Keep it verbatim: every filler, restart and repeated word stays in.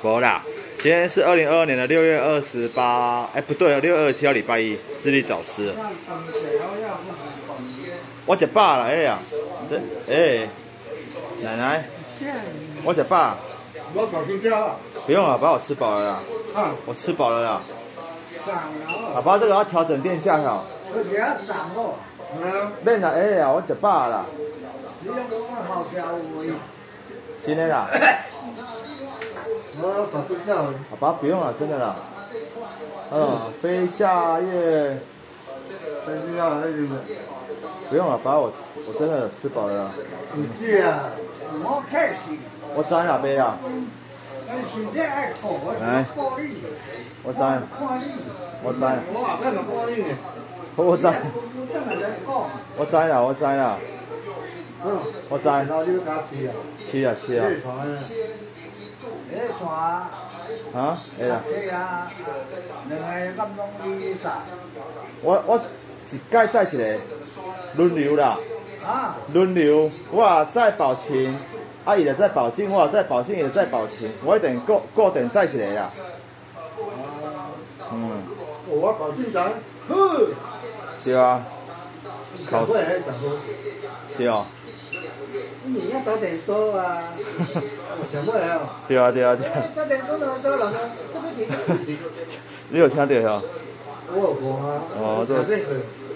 无啦，今天是二零二二年的六月二十八，哎不对，六月二十七号礼拜一，日历早失了。我吃饱了，哎呀，这哎，奶奶，我吃饱。 我搞成这样。 不用了，爸，我吃饱了啦。 啊， 我吃饱了啦。 涨了。 爸爸，这个要调整电价哈。 我不要涨哦。嗯。 免啦，哎呀，我吃饱了。 你用我好调味。 真的啦。 我搞成这样。 爸爸不用了，真的啦。嗯，飞夏夜。 飞夏夜。 不用了，爸，我我真的吃饱了啦。 你去啊？我开始。 我知啦，爸啦。来，我知，我知，我知，我知啦，我知啦，我知。是啊，是啊。啊？会啦。我我一届载一个，轮流啦。轮流，我载宝琴。啊，伊就在保净，我在保净，伊就在保清，我一定固固定在一个啦。嗯。 我保净站，呵。 是啊。 考试还是讲说？ 是哦。 你要早点说啊。想过来哦。 对啊，对啊，对啊。 早点说怎么说了呢？这个你。 你有听到吼？ 我有讲啊。 哦， 这个。